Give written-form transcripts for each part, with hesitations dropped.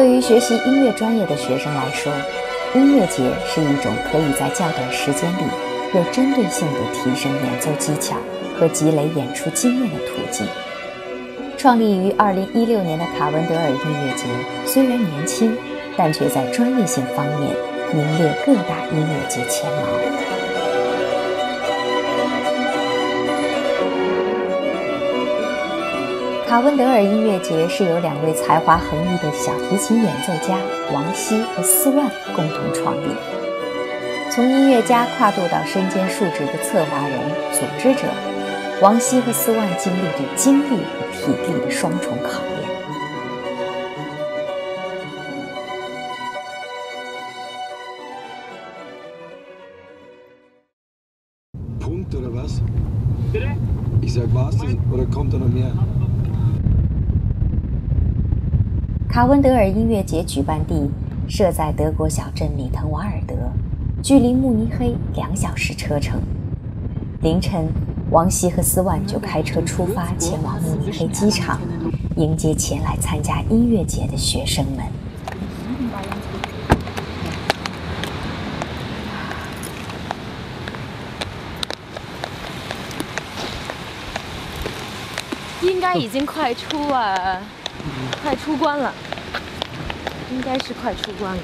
对于学习音乐专业的学生来说，音乐节是一种可以在较短时间里有针对性地提升演奏技巧和积累演出经验的途径。创立于2016年的卡文德尔音乐节虽然年轻，但却在专业性方面名列各大音乐节前茅。卡文德尔音乐节是由2位才华横溢的小提琴演奏家王希和斯万共同创立。从音乐家跨度到身兼数职的策划人、组织者，王希和斯万经历着精力和体力的双重考验。 Punkt oder was? Bitte? Ich sag, war's das oder kommt da noch mehr? 卡文德尔音乐节举办地设在德国小镇里滕瓦尔德，距离慕尼黑2小时车程。凌晨，王希和斯万就开车出发，前往慕尼黑机场，迎接前来参加音乐节的学生们。 应该已经快出关了，应该是快出关了。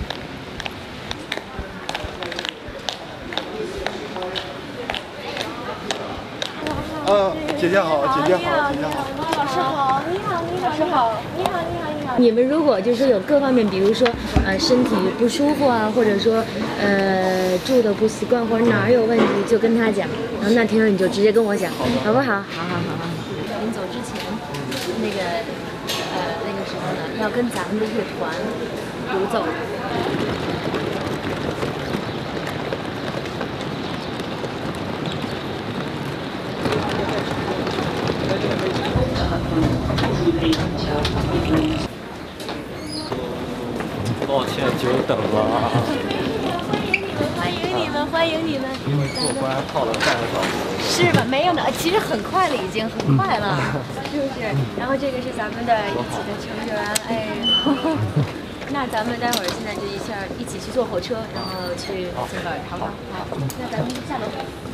姐姐好，姐姐好，姐姐好， 老师好，你好，老师好，你好。你们如果就是有各方面，比如说身体不舒服啊，或者说住的不习惯或者哪儿有问题，就跟他讲，然后那天你就直接跟我讲，好不好？好。临走之前，那个时候呢，要跟咱们的乐团独奏。 抱歉，久等了。 欢迎你们！ 因为过关耗了半个小时。 是吧？没有呢，其实很快了，已经很快了，是不是？然后这个是咱们的一起的成员，哎，那咱们待会儿现在就一起去坐火车，然后去这个，好不好？好，那咱们下楼。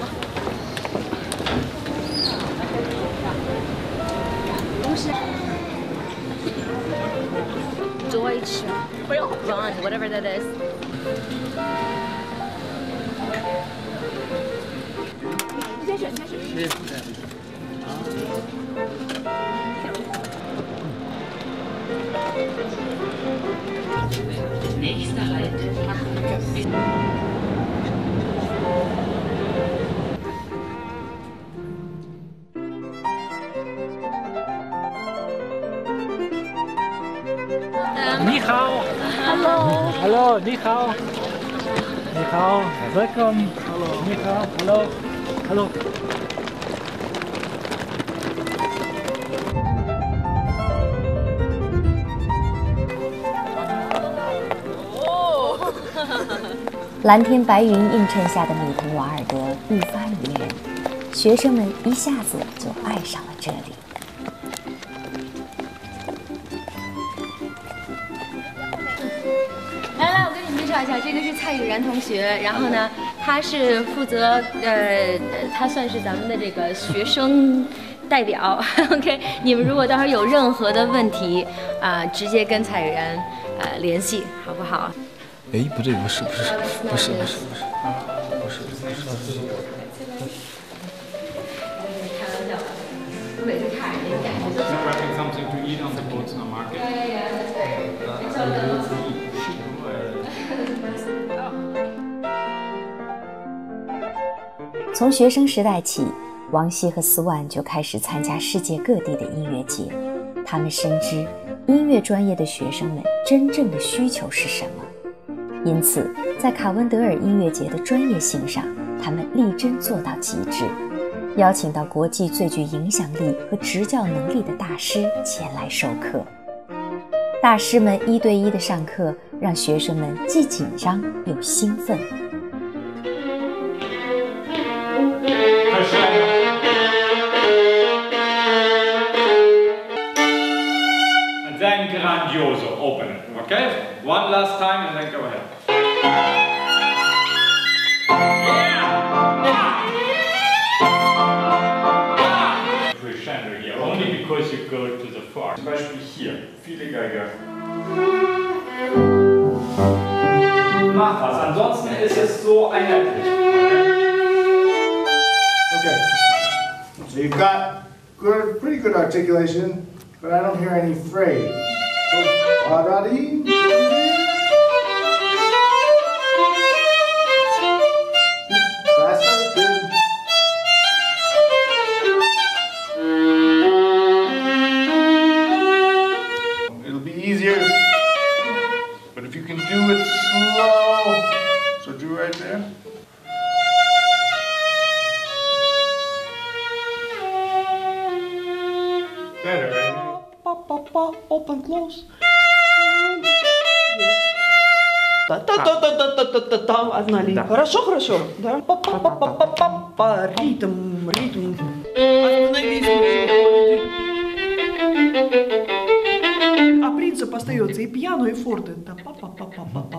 不是。Deutsch, Run, whatever that is. 谢谢。 Nächster Halt, Hamburg. Ni hao. Hallo, ni hao. Ni hao. Welcome. Hallo. Ni hao. Hallo. Hallo. 蓝天白云映衬下的米滕瓦尔德愈发迷人，学生们一下子就爱上了这里。 来，我跟你介绍一下，这个是蔡雨然同学，然后呢，他是负责他算是咱们的这个学生代表。OK， 你们如果到时候有任何的问题直接跟蔡雨然联系，好不好？ 哎，不对，不是。 每次看人家感觉。 Grabbing something to eat on the Bozener market. Yeah. 从学生时代起，王希和斯万就开始参加世界各地的音乐节。他们深知音乐专业的学生们真正的需求是什么，因此在卡文德尔音乐节的专业性上，他们力争做到极致，邀请到国际最具影响力和执教能力的大师前来授课。大师们1对1的上课，让学生们既紧张又兴奋。 And then grandioso opening. Okay, one last time and then go ahead. Crescendo here, only because you go to the far. Zum Beispiel hier, viele Geiger. Mach was, ansonsten ist es so einheitlich. Okay. So you've got good, pretty good articulation, but I don't hear any phrase. So, ba-da-dee. Faster. It'll be easier, but if you can do it slow, so do right there. Better, right? Open, close. Та-та-та-та-та-та-та-та. Одна линия. Хорошо, хорошо. Да. Па-па-па-па-па-па. Ритм, ритм. Остановись. А принцип остается и пьяно, и форте. Та-па-па-па-па-па.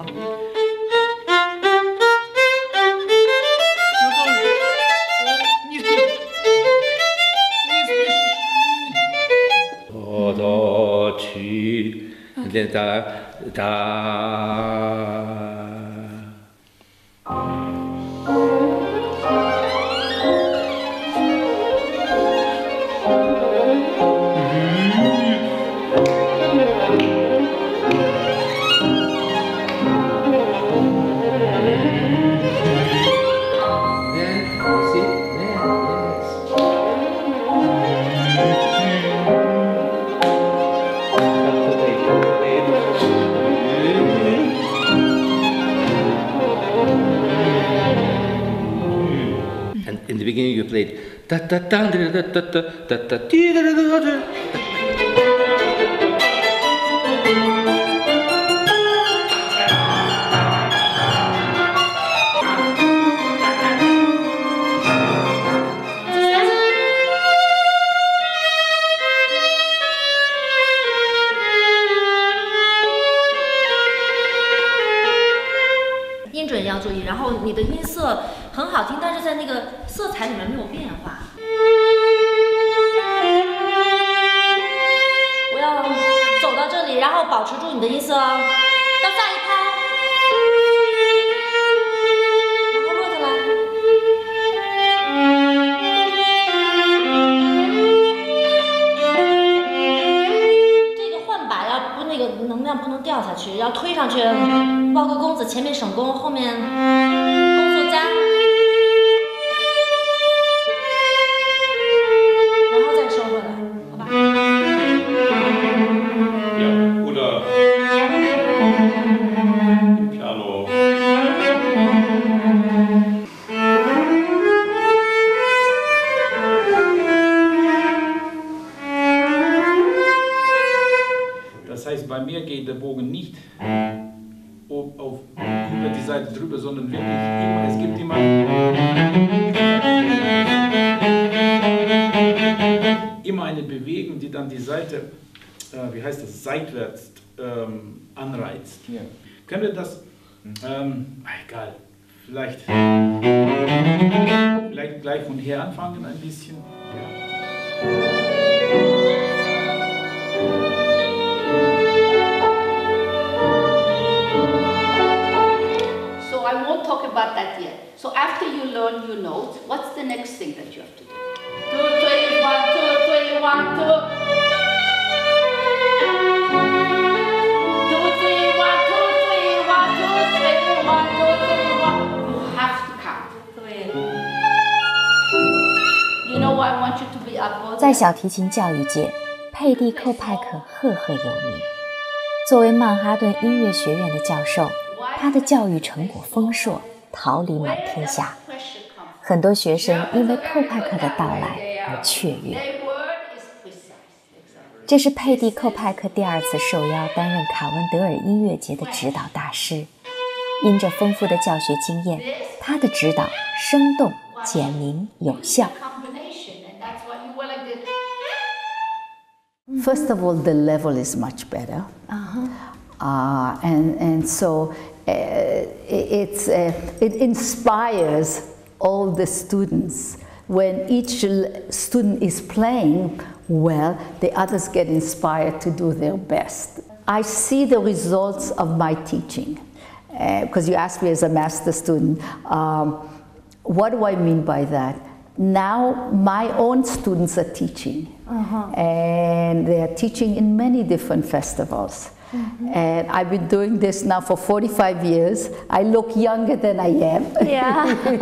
And in the beginning you played da da da da da da da da da da da. 音准要注意，然后你的音色很好听，但是在那个色彩里面没有变化。我要走到这里，然后保持住你的音色哦，到下一拍，然后落下来。这个换把要不那个能量不能掉下去，要推上去。包个弓子，前面省弓，后面弓速加，然后再收回来，好吧？ Ja, oder im Piano. Das heißt, bei mir geht der Bogen nicht über die Seite drüber, sondern wirklich immer, es gibt immer eine Bewegung, die dann die Seite, wie heißt das, seitwärts anreizt. Ja. Können wir das, egal, vielleicht gleich von hier anfangen ein bisschen. Ja. I won't talk about that yet. So after you learn your notes, what's the next thing that you have to do? 2, 3, 1, 2, 3, 1, 2. 2, 3, 1, 2, 3, 1, 2, 3, 1, 2, 3, 1. You have to count. You know why I want you to be up. 在小提琴教育界，佩蒂寇派克赫赫有名。作为曼哈顿音乐学院的教授，他的教育成果丰硕，桃李满天下。很多学生因为寇派克的到来而雀跃。这是佩蒂寇派克第2次受邀担任卡温德尔音乐节的指导大师。因着丰富的教学经验，他的指导生动、简明、有效。 First of all, the level is much better. And so it inspires all the students. When each student is playing well, the others get inspired to do their best. I see the results of my teaching. Because you asked me as a master student, what do I mean by that? Now my own students are teaching, and they are teaching in many different festivals. And I've been doing this now for 45 years. I look younger than I am. Yeah.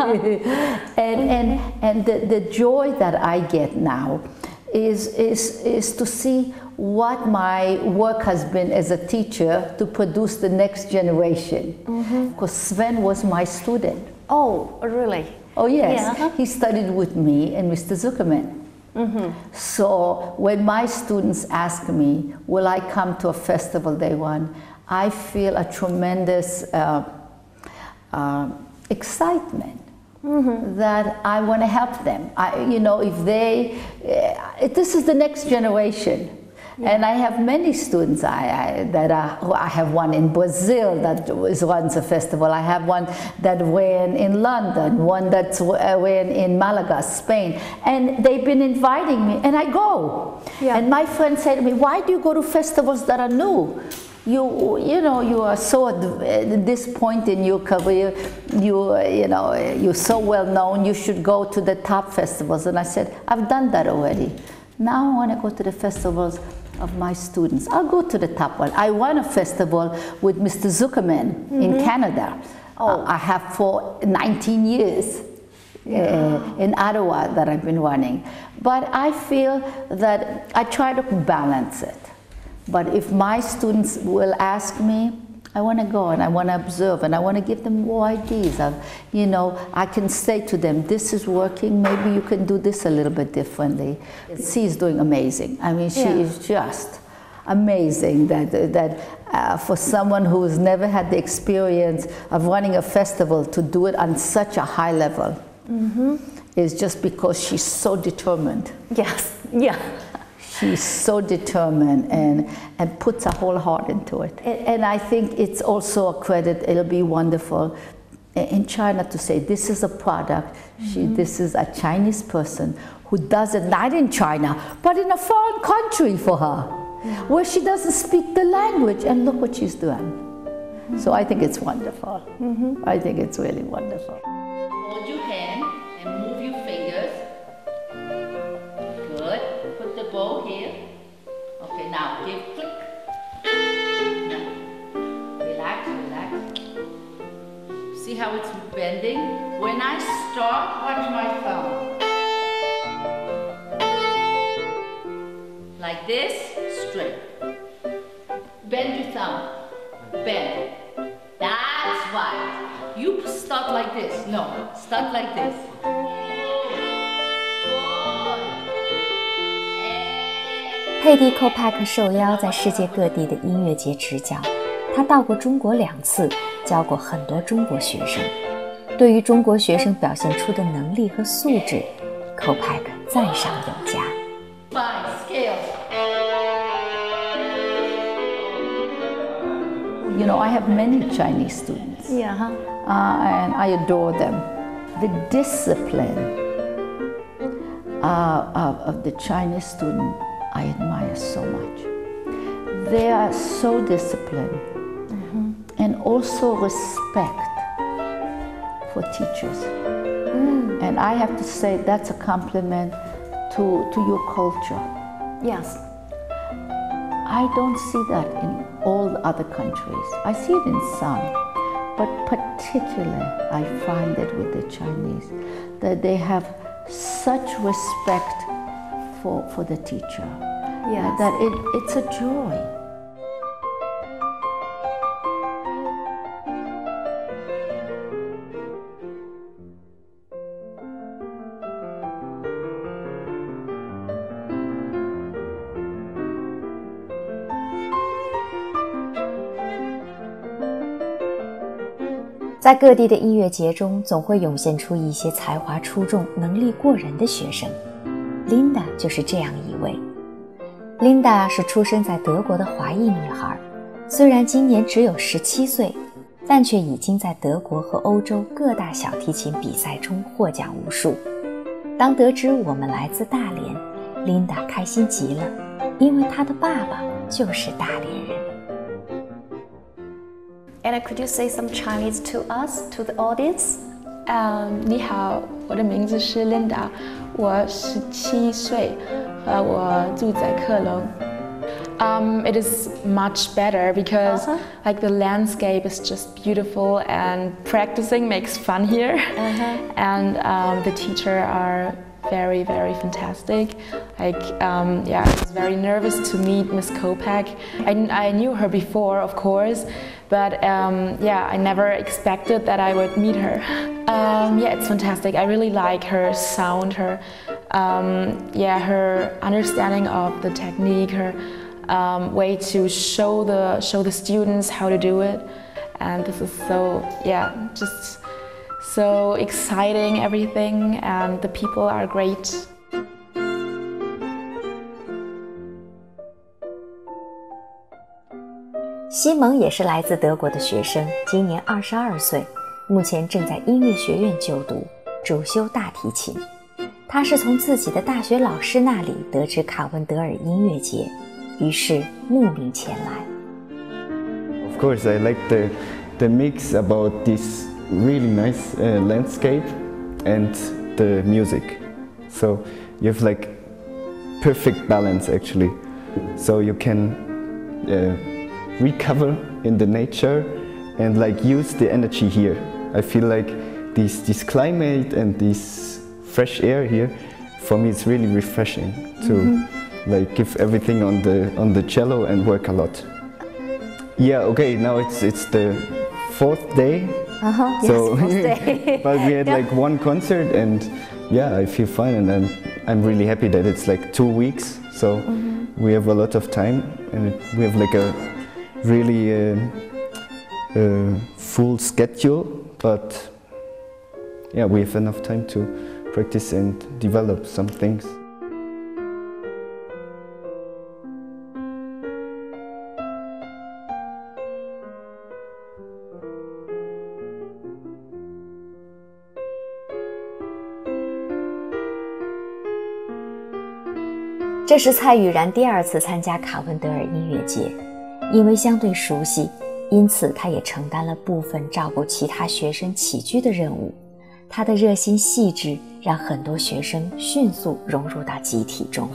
and the joy that I get now is to see what my work has been as a teacher to produce the next generation. Because Sven was my student. Oh, really? Oh, yes. Yeah. He studied with me and Mr. Zuckerman. So when my students ask me, will I come to a festival day one, I feel a tremendous excitement. That I want to help them. If they, this is the next generation. And I have many students I have one in Brazil that runs a festival. I have one that ran in London, one that's ran in Malaga, Spain. And they've been inviting me, and I go. Yeah. And my friends say to me, why do you go to festivals that are new? You are so at this point in your career, you're so well known, you should go to the top festivals. And I said, I've done that already. Now I want to go to the festivals of my students. I'll go to the top one. I won a festival with Mr. Zuckerman in Canada. I have for 19 years in Ottawa that I've been running. But I feel that I try to balance it. But if my students will ask me, I want to go and I want to observe and I want to give them more ideas of, I can say to them, this is working, maybe you can do this a little bit differently. She is doing amazing. I mean, she is just amazing that for someone who's never had the experience of running a festival to do it on such a high level is just because she's so determined. Yes, yeah. She's so determined and puts her whole heart into it. And I think it's also a credit, it'll be wonderful in China to say this is a product, this is a Chinese person who does it not in China, but in a foreign country for her, where she doesn't speak the language, and look what she's doing. So I think it's wonderful. I think it's really wonderful. Hold your hand and move your fingers. Good. Put the bow here. Okay, now give click. Now, relax, relax. See how it's bending? When I start, watch my thumb. Like this, straight. Bend your thumb. Bend. That's right. You start like this. No, start like this. 佩蒂·寇帕克受邀在世界各地的音乐节执教，他到过中国2次，教过很多中国学生。对于中国学生表现出的能力和素质，寇帕克赞赏有加。 I have many Chinese students, and I adore them. The discipline of the Chinese student I admire so much. They are so disciplined and also respect for teachers. And I have to say that's a compliment to your culture. Yes. I don't see that in all the other countries. I see it in some, but particularly I find it with the Chinese, that they have such respect for the teacher, that it's a joy. 在各地的音乐节中，总会涌现出一些才华出众、能力过人的学生。Linda 就是这样一位。Linda 是出生在德国的华裔女孩， 虽然今年只有17岁，但却已经在德国和欧洲各大小提琴比赛中获奖无数。当得知我们来自大连，琳达开心极了，因为她的爸爸就是大连人。 Anna, could you say some Chinese to us, to the audience? 你好，我的名字是 Linda， 我17岁，我住在科隆。It is much better because like the landscape is just beautiful and practicing makes fun here, and the teacher are very fantastic. Like yeah, I was very nervous to meet Miss Kopak. I knew her before, of course, but yeah, I never expected that I would meet her. Yeah, it's fantastic. I really like her sound, her yeah, her understanding of the technique, her way to show the students how to do it, and this is so yeah, just so exciting everything, and the people are great. 西蒙也是来自德国的学生，今年22岁，目前正在音乐学院就读，主修大提琴。他是从自己的大学老师那里得知卡温德尔音乐节，于是慕名前来。 Of course, I like the mix about this really nice landscape and the music. So you have like perfect balance actually. So you can recover in the nature and like use the energy here. I feel like this climate and this fresh air here, for me it's really refreshing to like give everything on the cello and work a lot. Yeah, okay, now it's the 4th day. So yes, but we had like one concert, and yeah, I feel fine, and I'm really happy that it's like 2 weeks, so we have a lot of time, and we have like a really full schedule, but yeah, we have enough time to practice and develop some things. 这是蔡宇然第2次参加卡温德尔音乐节，因为相对熟悉，因此他也承担了部分照顾其他学生起居的任务。他的热心细致让很多学生迅速融入到集体中。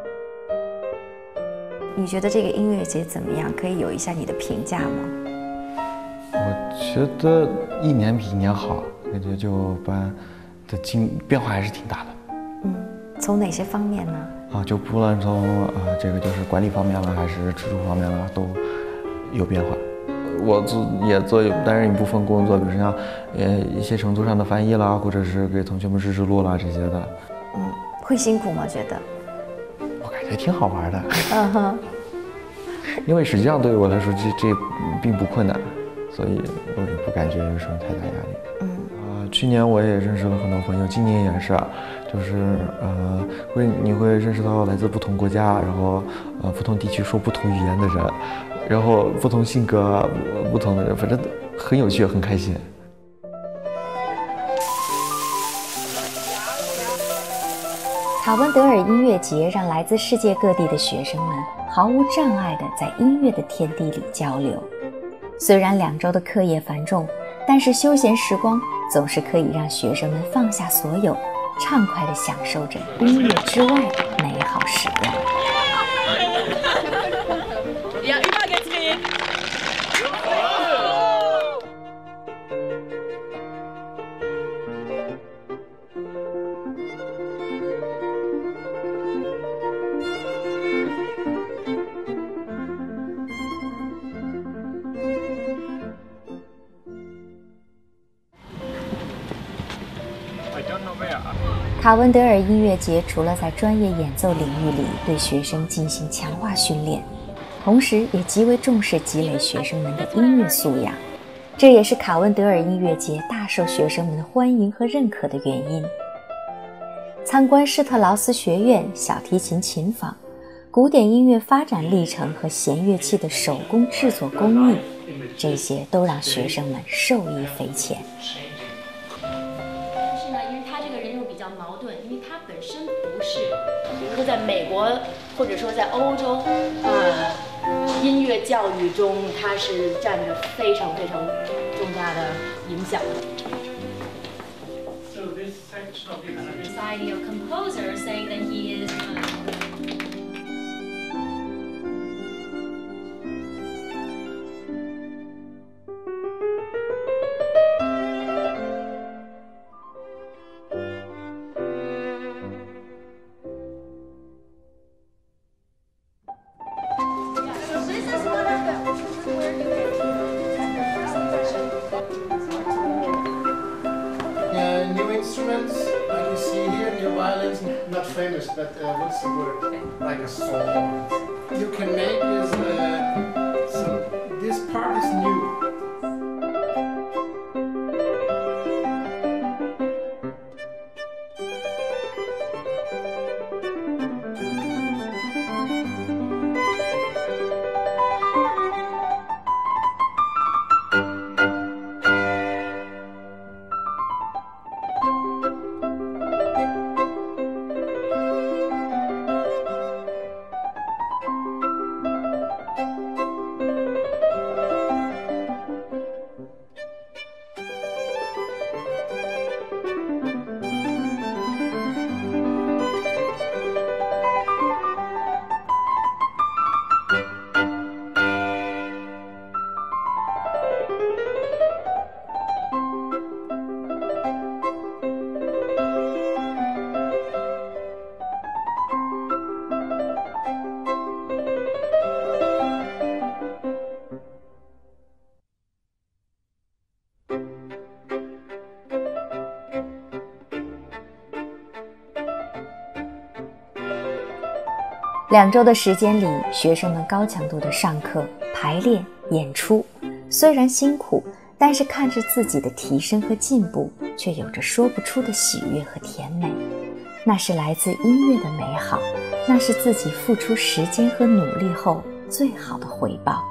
你觉得这个音乐节怎么样？可以有一下你的评价吗？ 我觉得一年比一年好，感觉就班的变化还是挺大的。 从哪些方面呢？ 就不论从这个就是管理方面了，还是制作方面了，都有变化。我担任一部分工作，比如像一些程度上的翻译啦，或者是给同学们识录啦这些的。 会辛苦吗？觉得？ 我感觉挺好玩的。因为实际上对于我来说，这并不困难，所以我也不感觉有什么太大压力。去年我也认识了很多朋友，今年也是，就是你会认识到来自不同国家，然后不同地区说不同语言的人，然后不同性格不同的人，反正很有趣，很开心。 卡温德尔音乐节让来自世界各地的学生们毫无障碍地在音乐的天地里交流。虽然2周的课业繁重，但是休闲时光总是可以让学生们放下所有，畅快地享受着音乐之外的美好时光。卡温德尔音乐节除了在专业演奏领域里对学生进行强化训练，同时也极为重视积累学生们的音乐素养，这也是卡温德尔音乐节大受学生们的欢迎和认可的原因。参观施特劳斯学院小提琴琴坊， 古典音乐发展历程和弦乐器的手工制作工艺，这些都让学生们受益匪浅。 但是呢，因为他这个人又比较矛盾，因为他本身不是，比如说在美国或者说在欧洲，音乐教育中他是占着非常非常重大的影响的。 So this section of the Society of Composers saying that he is. ，new instruments like you see here, new violins, not famous, but what's the word? Like a song. You can make this. So this part is new. 2周的时间里，学生们高强度的上课、排练、演出，虽然辛苦，但是看着自己的提升和进步，却有着说不出的喜悦和甜美。那是来自音乐的美好，那是自己付出时间和努力后最好的回报。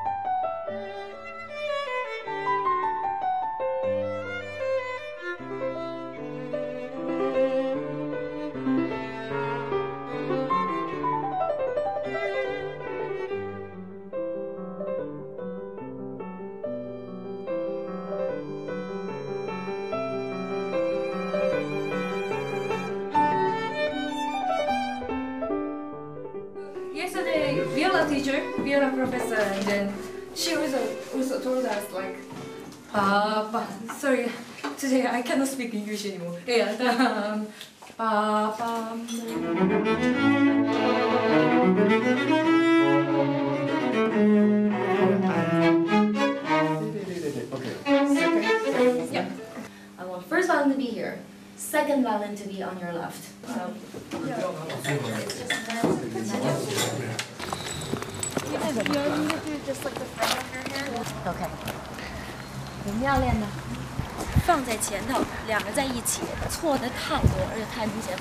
Yesterday, viola teacher, viola professor, and then she also told us like, sorry, today I cannot speak English anymore. Yeah, Yeah. I want first violin to be here, second violin to be on your left. OK， 我们要练的，放在前头，两个在一起，错的太多，而且太明显。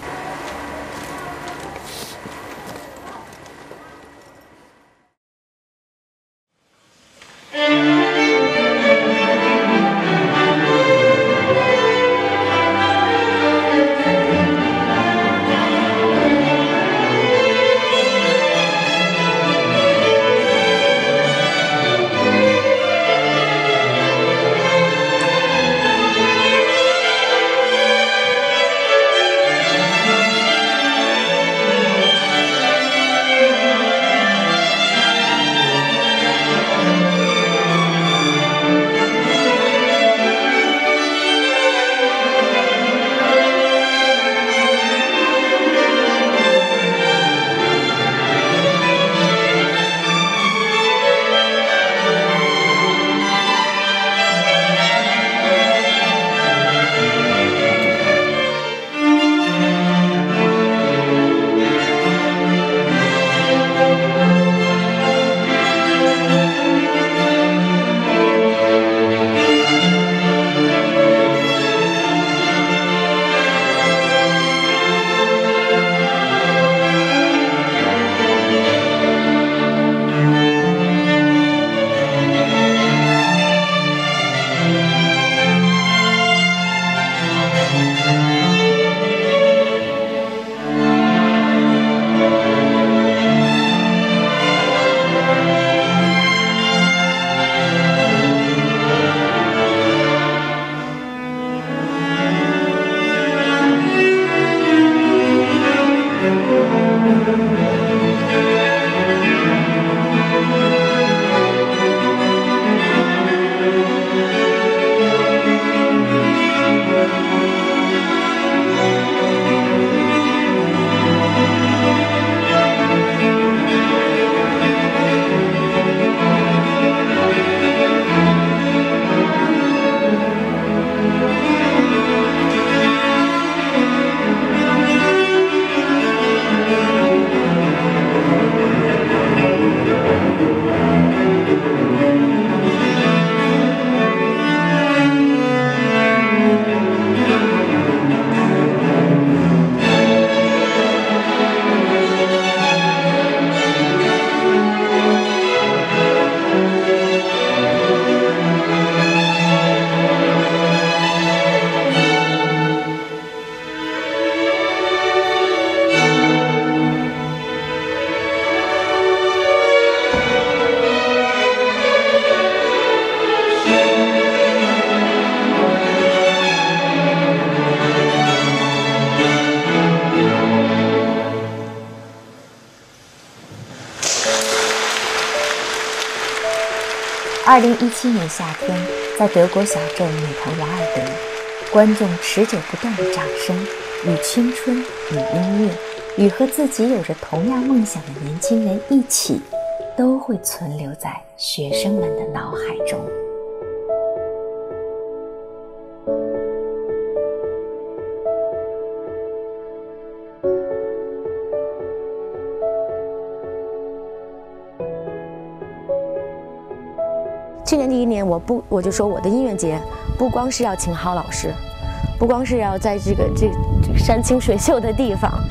2017年夏天，在德国小镇美滕瓦尔德，观众持久不断的掌声，与青春、与音乐、与和自己有着同样梦想的年轻人一起，都会存留在学生们的脑海中。 去年第一年，我就说我的音乐节不光是要请好老师，不光是要在这个山清水秀的地方，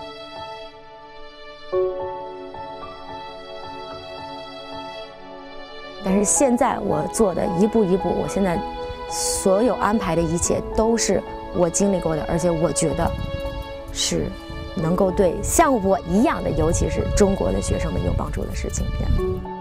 但是现在我做的一步一步，我现在所有安排的一切都是我经历过的，而且我觉得是能够对像我一样的，尤其是中国的学生们有帮助的事情。